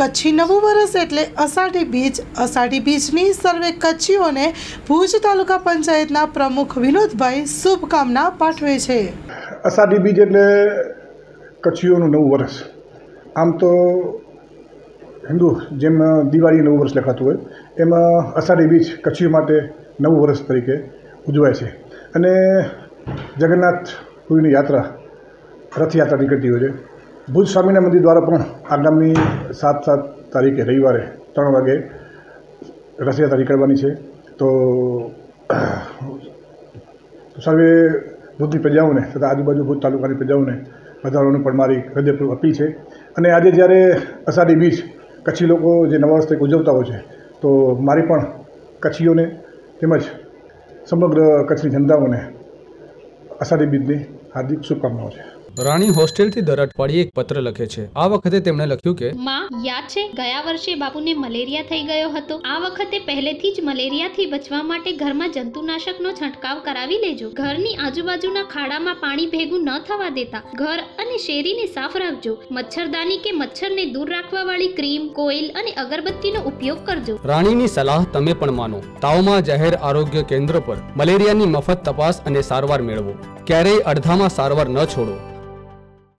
કચ્છી નવું વર્ષ એટલે અષાઢી બીજ. અષાઢી બીજની સર્વે કચ્છીઓને ભુજ તાલુકા પંચાયતના પ્રમુખ વિનોદભાઈ શુભકામના પાઠવે છે. અષાઢી બીજ એટલે કચ્છીઓનું નવું વર્ષ. આમ તો હિન્દુ જેમ દિવાળી નવું વર્ષ લખાતું હોય એમાં અષાઢી બીજ કચ્છીઓ માટે નવું વર્ષ તરીકે ઉજવાય છે. અને જગન્નાથ પુરીની યાત્રા રથયાત્રા નીકળતી હોય છે. ભુજ સ્વામિનારાયણ મંદિર દ્વારા પણ આગામી 7 તારીખે રવિવારે 3 વાગે રથયાત્રા નીકળવાની છે. તો સર્વે ભુજની પ્રજાઓને તથા આજુબાજુ ભુજ તાલુકાની પ્રજાઓને વધારવાનું પણ મારી હૃદયપૂર્વક અપીલ છે. અને આજે જ્યારે અષાઢી બીજ કચ્છી લોકો જે નવા વર્ષ તરીકે ઉજવતા હોય છે તો મારી પણ કચ્છીઓને તેમજ સમગ્ર કચ્છની જનતાઓને અષાઢી બીજની હાર્દિક શુભકામનાઓ છે. રાણી હોસ્ટેલથી દર અઠવાડિયે એક પત્ર લખે છે. આ વખતે તેમણે લખ્યું કે માં, યાદ છે ગયા વર્ષે બાપુને મલેરિયા થઈ ગયો હતો. આ વખતે પહેલેથી જ મલેરિયાથી બચવા માટે ઘરમાં જંતુનાશકનો છંટકાવ કરાવી લેજો. ઘરની આજુબાજુના ખાડામાં પાણી ભેગું ન થવા દેતા. ઘર અને શેરીને સાફ રાખજો. મચ્છરદાની કે મચ્છરને દૂર રાખવા વાળી ક્રીમ, કોઇલ અને અગરબત્તીનો ઉપયોગ કરજો. રાણીની સલાહ તમે પણ માનો. તાવમાં જાહેર આરોગ્ય કેન્દ્ર પર મલેરિયાની મફત તપાસ અને સારવાર મેળવો. ક્યારેય અડધામાં સારવાર ન છોડો.